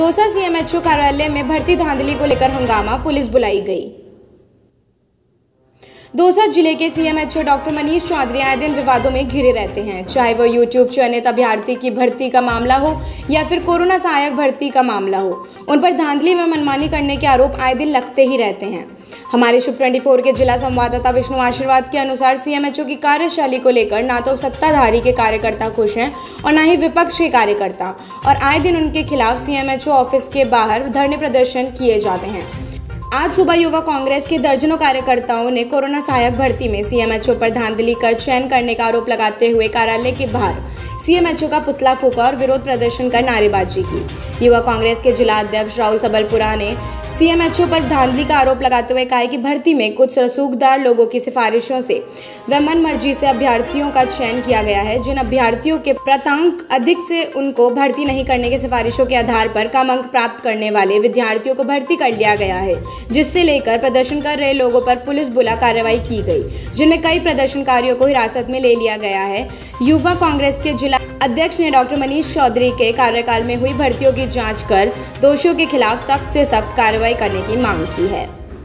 Dausa CMHO कार्यालय में भर्ती धांधली को लेकर हंगामा, पुलिस बुलाई गई। दौसा जिले के सीएमएचओ डॉक्टर मनीष चौधरी आए दिन विवादों में घिरे रहते हैं, चाहे वो यूट्यूब चयनित अभ्यर्थी की भर्ती का मामला हो या फिर कोरोना सहायक भर्ती का मामला हो। उन पर धांधली व मनमानी करने के आरोप आए दिन लगते ही रहते हैं। हमारे शुभ 24 के जिला संवाददाता विष्णु आशीर्वाद के अनुसार सीएमएचओ की कार्यशैली को लेकर ना तो सत्ताधारी के कार्यकर्ता खुश हैं और ना ही विपक्ष के कार्यकर्ता, और आए दिन उनके खिलाफ सीएमएचओ ऑफिस के बाहर धरने प्रदर्शन किए जाते हैं। आज सुबह युवा कांग्रेस के दर्जनों कार्यकर्ताओं ने कोरोना सहायक भर्ती में सीएमएचओ पर धांधली कर चयन करने का आरोप लगाते हुए कार्यालय के बाहर सीएमएचओ का पुतला फूंका और विरोध प्रदर्शन कर नारेबाजी की। युवा कांग्रेस के जिला अध्यक्ष राहुल सबलपुरा ने सीएमएचओ पर धांधली का आरोप लगाते हुए कहा कि भर्ती में कुछ रसूखदार लोगों की सिफारिशों से व मन मर्जी से अभ्यर्थियों का चयन किया गया है। जिन अभ्यर्थियों के प्राप्तांक अधिक से उनको भर्ती नहीं करने की सिफारिशों के आधार पर कम अंक प्राप्त करने वाले विद्यार्थियों को भर्ती कर लिया गया है, जिससे लेकर प्रदर्शन कर रहे लोगों पर पुलिस बुला कार्रवाई की गई, जिनमें कई प्रदर्शनकारियों को हिरासत में ले लिया गया है। युवा कांग्रेस के जिला अध्यक्ष ने डॉक्टर मनीष चौधरी के कार्यकाल में हुई भर्तियों की जांच कर दोषियों के खिलाफ सख्त से सख्त कार्रवाई करने की मांग की है।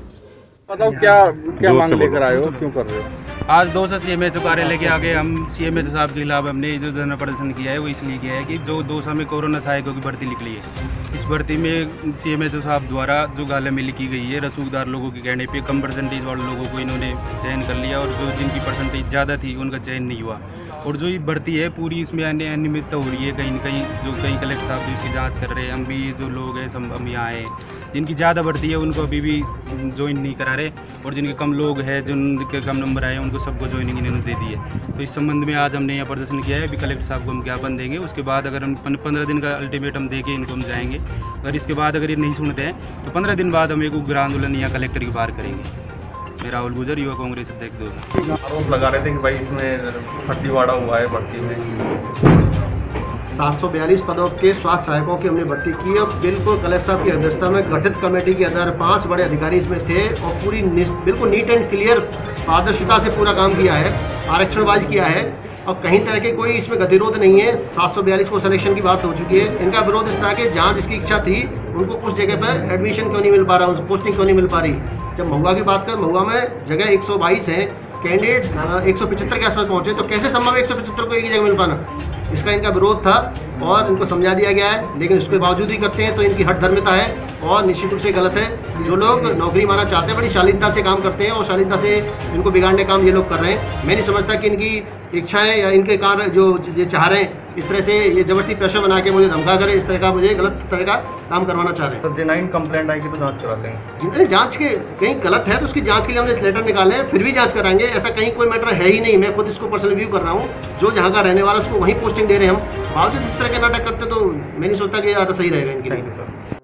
बताओ क्या मांग लेकर आए हो, क्यों कर रहे हो? आज दौसा सीएमएचओ कार्यालय के आगे हम सीएमएचओ साहब के खिलाफ हमने जो धरना प्रदर्शन किया है वो इसलिए किया है कि जो दौसा में कोरोना सहायकों की भर्ती निकली है, इस भर्ती में सीएमएचओ साहब द्वारा जो गालामेली की गई है, रसूखदार लोगों के कहने पे कम परसेंटेज वाले लोगों को इन्होंने चयन कर लिया और जो जिनकी परसेंटेज ज़्यादा थी उनका चयन नहीं हुआ। और जो ये भर्ती है पूरी इसमें अनियमितता हो रही है, कहीं न कहीं जो कई कलेक्टर साहब इसकी जांच कर रहे हैं। हम भी जो लोग हैं हम यहाँ आए, जिनकी ज़्यादा भर्ती है उनको अभी भी ज्वाइन नहीं करा रहे, और जिनके कम लोग हैं, जिनके कम नंबर आए उनको सबको ज्वाइनिंग इन्होंने दे दी है। तो इस संबंध में आज हमने यहाँ प्रदर्शन किया है। अभी कलेक्टर साहब को हम ज्ञापन देंगे, उसके बाद अगर हम 15 दिन का अल्टीमेटम दे के इनको हम जाएंगे। अगर इसके बाद अगर ये नहीं सुनते हैं तो 15 दिन बाद हम एक उग्र आंदोलन यहाँ कलेक्टर के बाहर करेंगे। मैं राहुल गुजर, युवा कांग्रेस अध्यक्ष दौसा। आरोप लगा रहे थे कि भाई इसमें फर्जीवाड़ा हुआ है भर्ती में। 742 पदों के स्वास्थ्य सहायकों की हमने भर्ती की और बिल्कुल कलेक्टर साहब की अध्यक्षता में गठित कमेटी के आधार 5 बड़े अधिकारी इसमें थे और पूरी बिल्कुल नीट एंड क्लियर पारदर्शिता से पूरा काम किया है, आरक्षणवाज किया है और कहीं तरह के कोई इसमें गतिरोध नहीं है। 742 को सिलेक्शन की बात हो चुकी है। इनका विरोध इस तरह के जहाँ जिसकी इच्छा थी उनको उस जगह पर एडमिशन क्यों नहीं मिल पा रहा, उनको पोस्टिंग क्यों नहीं मिल पा रही। जब महुआ की बात करें, महुआ में जगह 122 है, कैंडिडेट 175 के आसपास पहुंचे, तो कैसे संभव है 175 को एक ही जगह मिल पाना। इसका इनका विरोध था और इनको समझा दिया गया है, लेकिन उसके बावजूद ही करते हैं तो इनकी हठ धर्मिता है और निश्चित रूप से गलत है। जो लोग नौकरी माना चाहते हैं बड़ी शालीनता से काम करते हैं और शालीनता से इनको बिगाड़ने काम ये लोग कर रहे हैं। मैं नहीं समझता कि इनकी इच्छाएं या इनके कार्य जो ये चाह रहे हैं इस तरह से ये जबरदस्ती प्रेशर बना के मुझे धमका कर इस तरह का मुझे गलत तरह का काम करवाना चाह रहे हैं। सर जेन्युइन कंप्लेंट आएगी तो जांच करा देंगे। जिन्होंने जांच के कहीं गलत है तो उसकी जांच के लिए हमने लेटर निकाले हैं, फिर भी जांच कराएंगे। ऐसा कहीं कोई मैटर है ही नहीं। मैं खुद इसको पर्सनल रिव्यू कर रहा हूँ। जो जहाँ का रहने वाला उसको वहीं पोस्टिंग दे रहे हैं हम, बावजूद इस तरह के नाटक करते तो मैं नहीं सोचता कि ज़्यादा सही रहेगा इनकी। Thank you sir.